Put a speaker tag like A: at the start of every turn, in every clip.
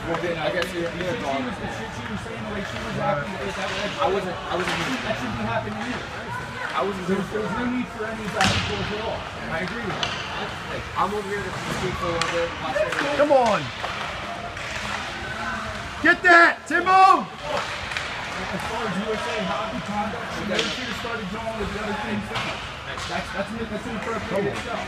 A: Well, then I guess you're a dog.
B: The shit she was saying, the way she was acting,
A: I wasn't
B: that shouldn't be happening either.
A: I wasn't
B: There's no need for any back and forth at all. I agree with that.
A: I'm over here to speak for a little bit.
C: Come on. Get that, Timo!
B: As far as USA hockey conduct, they should have started going with the other team's thing. That's inappropriate itself.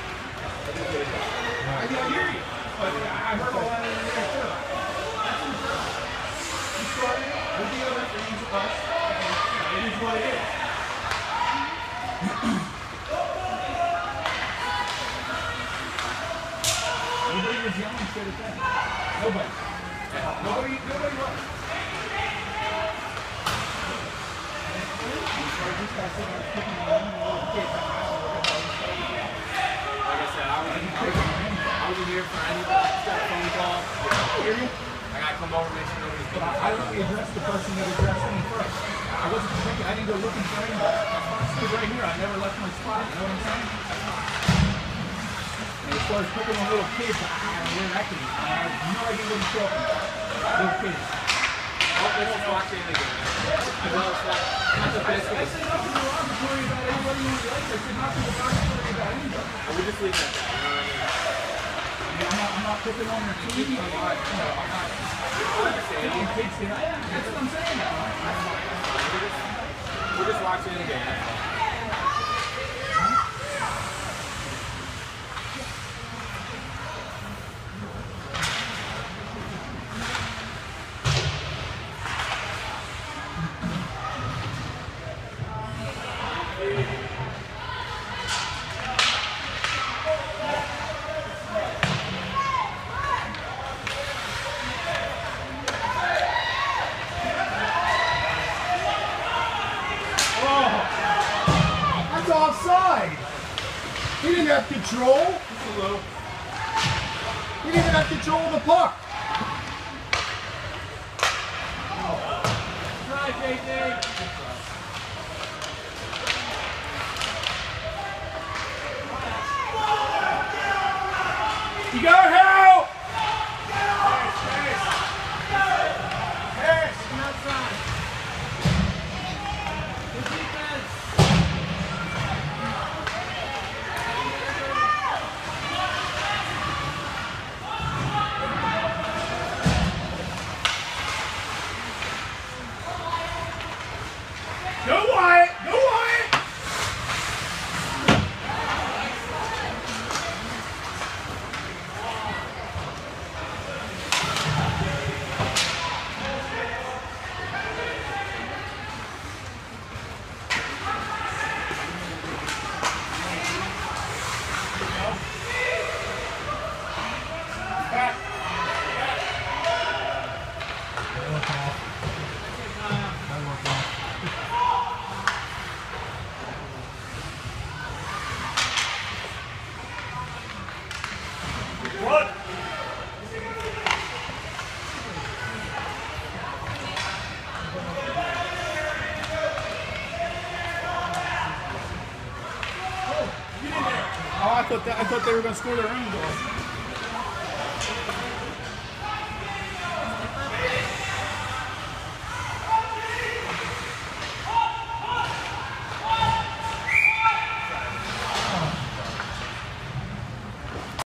B: I hear you, but I heard all that in there too. That's inappropriate. You started it with the other things, us, and it is what it is. Nobody was yelling shit at them. Nobody. Nobody was.
A: Like I said, I wasn't here for anybody. Just got a phone call. I gotta come over and make sure nobody's getting
B: I only addressed the person that addressed me first. I wasn't thinking, I didn't go looking for anybody. I stood right here. I never left my spot. You know what I'm saying? And as far as picking on little kids, I don't know where that came from. I have no idea what he's talking about. Little kids.
A: Oh, let's just watch it again. I know it's not the best
B: I
A: case.
B: said nothing derogatory about anybody who likes. I said nothing derogatory about anybody.
A: I would just leave it at that. You know what I mean?
B: I'm not picking on their TV. I'm not. Taking kids to that's what I'm saying.
A: We're just watching it again. That's all.
C: That's offside. He didn't have control. He didn't even have control of the puck.
B: Try, JJ.
C: You got help! Go Wyatt! Go Wyatt! What? Oh, I thought they were going to score their own goal.